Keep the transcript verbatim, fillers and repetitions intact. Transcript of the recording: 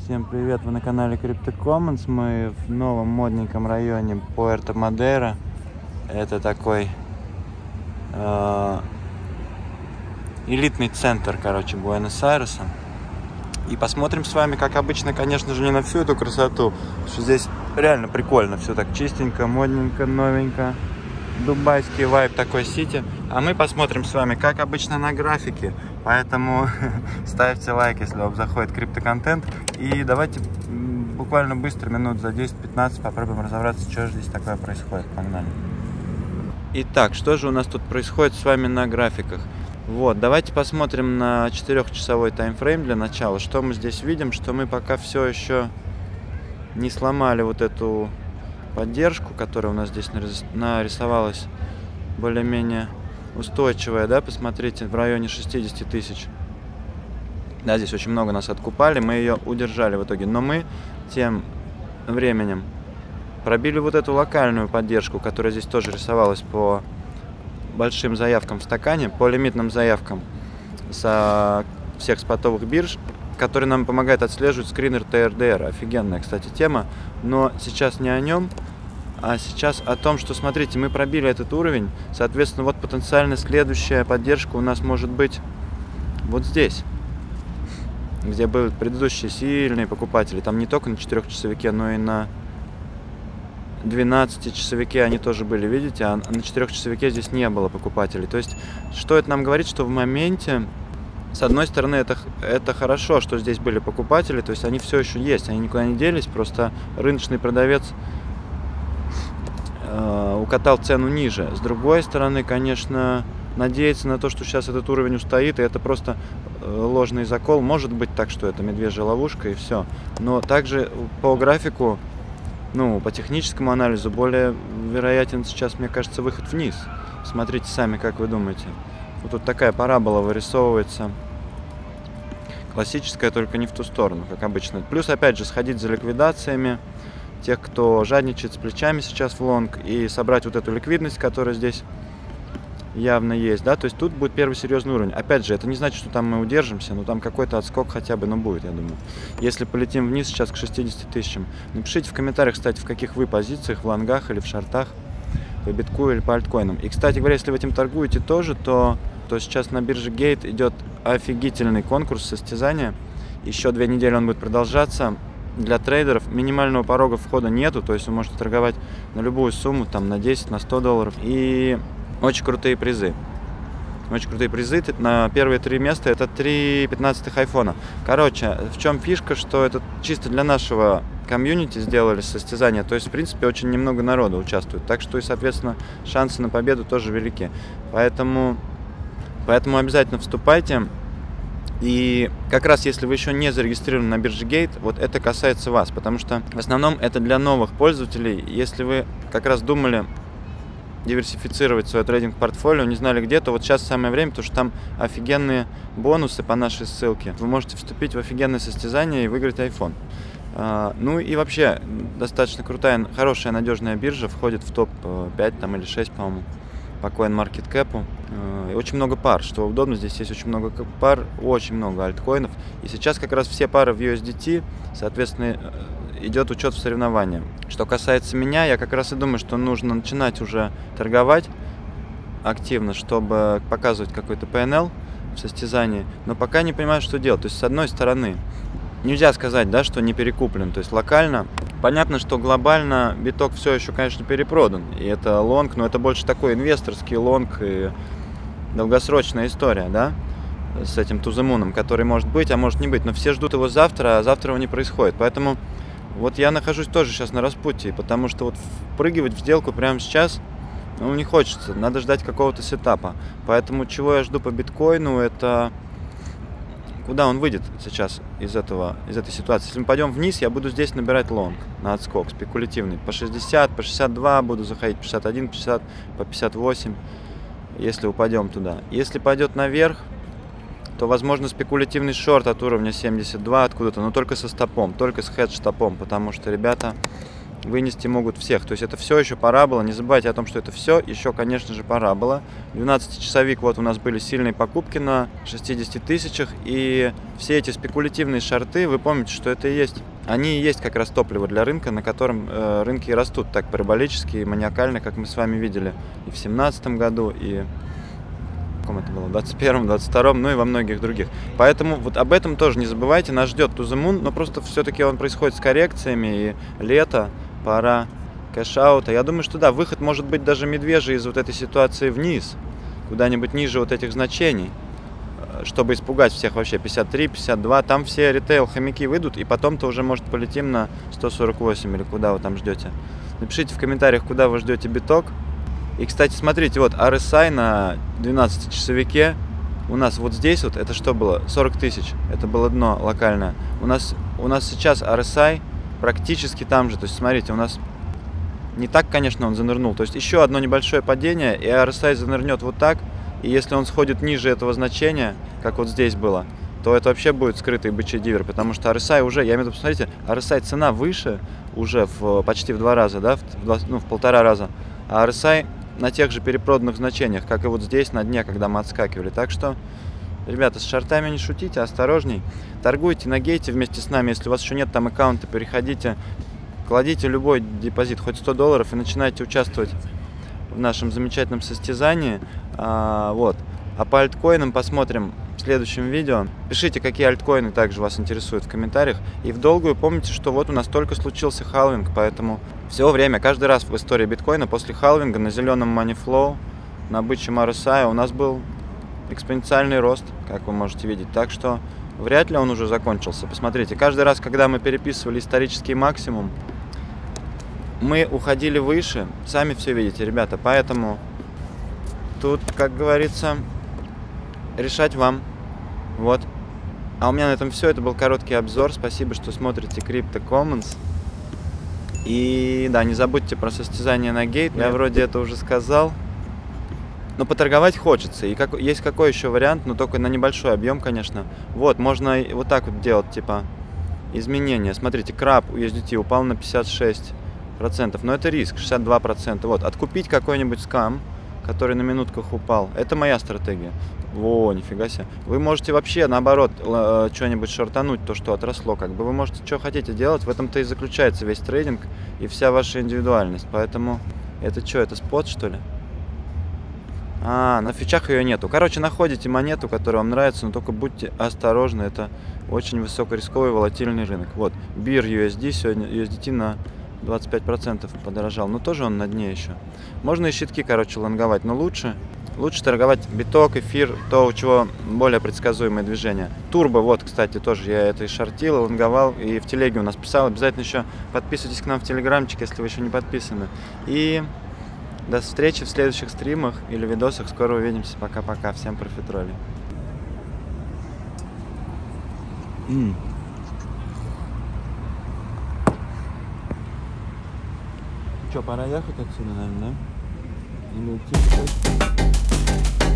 Всем привет, вы на канале Crypto Commons. Мы в новом модненьком районе Пуэрто-Мадейра. Это такой э, элитный центр, короче, Буэнос-Айреса. И посмотрим с вами, как обычно, конечно же, не на всю эту красоту, потому что здесь реально прикольно, все так чистенько, модненько, новенько. Дубайский вайб такой сити. А мы посмотрим с вами, как обычно, на графике. Поэтому ставьте лайк, если вам заходит криптоконтент. И давайте буквально быстро, минут за десять-пятнадцать, попробуем разобраться, что же здесь такое происходит. Погнали. Итак, что же у нас тут происходит с вами на графиках? Вот, давайте посмотрим на четырехчасовой таймфрейм для начала. Что мы здесь видим? Что мы пока все еще не сломали вот эту поддержку, которая у нас здесь нарисовалась более-менее устойчивая, да, посмотрите, в районе шестидесяти тысяч. Да, здесь очень много нас откупали, мы ее удержали в итоге, но мы тем временем пробили вот эту локальную поддержку, которая здесь тоже рисовалась по большим заявкам в стакане, по лимитным заявкам со всех спотовых бирж, который нам помогает отслеживать скринер ти эр ди эр. Офигенная, кстати, тема. Но сейчас не о нем, а сейчас о том, что, смотрите, мы пробили этот уровень. Соответственно, вот потенциально следующая поддержка у нас может быть вот здесь, где были предыдущие сильные покупатели. Там не только на четырехчасовике, но и на двенадцатичасовике они тоже были, видите? А на четырехчасовике здесь не было покупателей. То есть, что это нам говорит? Что в моменте, с одной стороны, это, это хорошо, что здесь были покупатели, то есть они все еще есть, они никуда не делись, просто рыночный продавец э, укатал цену ниже. С другой стороны, конечно, надеяться на то, что сейчас этот уровень устоит, и это просто э, ложный закол, может быть так, что это медвежья ловушка и все. Но также по графику, ну, по техническому анализу, более вероятен сейчас, мне кажется, выход вниз. Смотрите сами, как вы думаете. Вот тут такая парабола вырисовывается. Классическая, только не в ту сторону, как обычно. Плюс, опять же, сходить за ликвидациями тех, кто жадничает с плечами сейчас в лонг, и собрать вот эту ликвидность, которая здесь явно есть, да, то есть тут будет первый серьезный уровень. Опять же, это не значит, что там мы удержимся, но там какой-то отскок хотя бы, ну, будет, я думаю. Если полетим вниз сейчас к шестидесяти тысячам, напишите в комментариях, кстати, в каких вы позициях, в лонгах или в шортах, по биткоину или по альткоинам. И, кстати говоря, если вы этим торгуете тоже, то, то сейчас на бирже Гейт идет офигительный конкурс состязания. Еще две недели он будет продолжаться. Для трейдеров минимального порога входа нету, то есть вы можете торговать на любую сумму, там на десять, на сто долларов. И очень крутые призы. Очень крутые призы. На первые три места это три пятнадцатых айфона. Короче, в чем фишка, что это чисто для нашего комьюнити сделали состязание. То есть, в принципе, очень немного народу участвует. Так что и, соответственно, шансы на победу тоже велики. Поэтому, поэтому обязательно вступайте. И как раз если вы еще не зарегистрированы на бирже Гейт, вот это касается вас. Потому что в основном это для новых пользователей. Если вы как раз думали диверсифицировать свое трейдинг-портфолио, не знали где, то вот сейчас самое время, потому что там офигенные бонусы по нашей ссылке. Вы можете вступить в офигенное состязание и выиграть iPhone. Uh, ну и вообще, достаточно крутая, хорошая, надежная биржа, входит в топ пять там, или шесть, по-моему, по CoinMarketCap. Uh, очень много пар, что удобно, здесь есть очень много пар, очень много альткоинов. И сейчас как раз все пары в ю эс ди ти, соответственно, идет учет в соревновании. Что касается меня, я как раз и думаю, что нужно начинать уже торговать активно, чтобы показывать какой-то пи эн эл в состязании, но пока не понимаю, что делать. То есть, с одной стороны, нельзя сказать, да, что не перекуплен, то есть локально. Понятно, что глобально биток все еще, конечно, перепродан, и это лонг, но это больше такой инвесторский лонг и долгосрочная история, да, с этим туземуном, который может быть, а может не быть, но все ждут его завтра, а завтра его не происходит, поэтому вот я нахожусь тоже сейчас на распутье, потому что вот впрыгивать в сделку прямо сейчас, ну, не хочется, надо ждать какого-то сетапа, поэтому чего я жду по биткоину, это куда он выйдет сейчас из, этого, из этой ситуации. Если мы пойдем вниз, я буду здесь набирать лонг на отскок, спекулятивный. По шестьдесят, по шестьдесят два буду заходить, по шестьдесят один, пятьдесят, по пятьдесят восемь, если упадем туда. Если пойдет наверх, то, возможно, спекулятивный шорт от уровня семьдесят два откуда-то, но только со стопом, только с хедж-стопом, потому что ребята вынести могут всех. То есть это все еще парабола. Не забывайте о том, что это все еще, конечно же, парабола. двенадцатичасовик, вот у нас были сильные покупки на шестидесяти тысячах. И все эти спекулятивные шорты, вы помните, что это и есть. Они и есть как раз топливо для рынка, на котором э, рынки и растут так параболически и маниакально, как мы с вами видели и в семнадцатом году, и в каком это было, в двадцать первом, двадцать втором, ну и во многих других. Поэтому вот об этом тоже не забывайте. Нас ждет To The Moon, но просто все-таки он происходит с коррекциями, и лето, пора кэш-аута. Я думаю, что да, выход может быть даже медвежий из вот этой ситуации вниз, куда-нибудь ниже вот этих значений, чтобы испугать всех вообще. Пятьдесят три, пятьдесят два, там все ритейл-хомяки выйдут, и потом-то уже, может, полетим на сто сорок восемь, или куда вы там ждете. Напишите в комментариях, куда вы ждете биток. И, кстати, смотрите, вот ар эс ай на двенадцатичасовике у нас вот здесь вот, это что было? сорок тысяч, это было дно локальное. У нас, у нас сейчас ар эс ай практически там же, то есть, смотрите, у нас не так, конечно, он занырнул. То есть еще одно небольшое падение, и ар эс ай занырнет вот так. И если он сходит ниже этого значения, как вот здесь было, то это вообще будет скрытый бычий дивер, потому что ар эс ай уже, я имею в виду, посмотрите, ар эс ай цена выше уже в, почти в два раза, да, в, в, ну, в полтора раза, а ар эс ай на тех же перепроданных значениях, как и вот здесь на дне, когда мы отскакивали. Так что, ребята, с шортами не шутите, осторожней. Торгуйте на гейте вместе с нами, если у вас еще нет там аккаунта, переходите, кладите любой депозит, хоть сто долларов, и начинайте участвовать в нашем замечательном состязании. А, вот. А по альткоинам посмотрим в следующем видео. Пишите, какие альткоины также вас интересуют в комментариях. И в долгую помните, что вот у нас только случился халвинг, поэтому все время, каждый раз в истории биткоина после халвинга на зеленом Money Flow, на бычьем ар эс ай у нас был экспоненциальный рост, как вы можете видеть. Так что вряд ли он уже закончился. Посмотрите, каждый раз, когда мы переписывали исторический максимум, мы уходили выше, сами все видите, ребята, поэтому тут, как говорится, решать вам. Вот. А у меня на этом все, это был короткий обзор, спасибо, что смотрите Crypto Commons. И да, не забудьте про состязание на гейт, я вроде это уже сказал. Но поторговать хочется, и как, есть какой еще вариант, но только на небольшой объем, конечно. Вот, можно вот так вот делать, типа, изменения. Смотрите, краб у ю эс ди ти упал на пятьдесят шесть процентов, но это риск, шестьдесят два процента. Вот, откупить какой-нибудь скам, который на минутках упал, это моя стратегия. Во, нифига себе. Вы можете вообще, наоборот, что-нибудь шортануть, то, что отросло, как бы. Вы можете, что хотите делать, в этом-то и заключается весь трейдинг и вся ваша индивидуальность. Поэтому, это что, это спот, что ли? А, на фичах ее нету. Короче, находите монету, которая вам нравится, но только будьте осторожны, это очень высокорисковый волатильный рынок. Вот, бир ю эс ди сегодня, ю эс ди ти на двадцать пять процентов подорожал, но тоже он на дне еще. Можно и щитки, короче, лонговать, но лучше, лучше торговать биток, эфир, то, у чего более предсказуемые движения. Турбо, вот, кстати, тоже я это и шортил, и лонговал, и в телеге у нас писал. Обязательно еще подписывайтесь к нам в телеграмчик, если вы еще не подписаны. И до встречи в следующих стримах или видосах. Скоро увидимся. Пока-пока. Всем профитроли. Mm. Че, пора ехать отсюда, наверное, да? Или идти?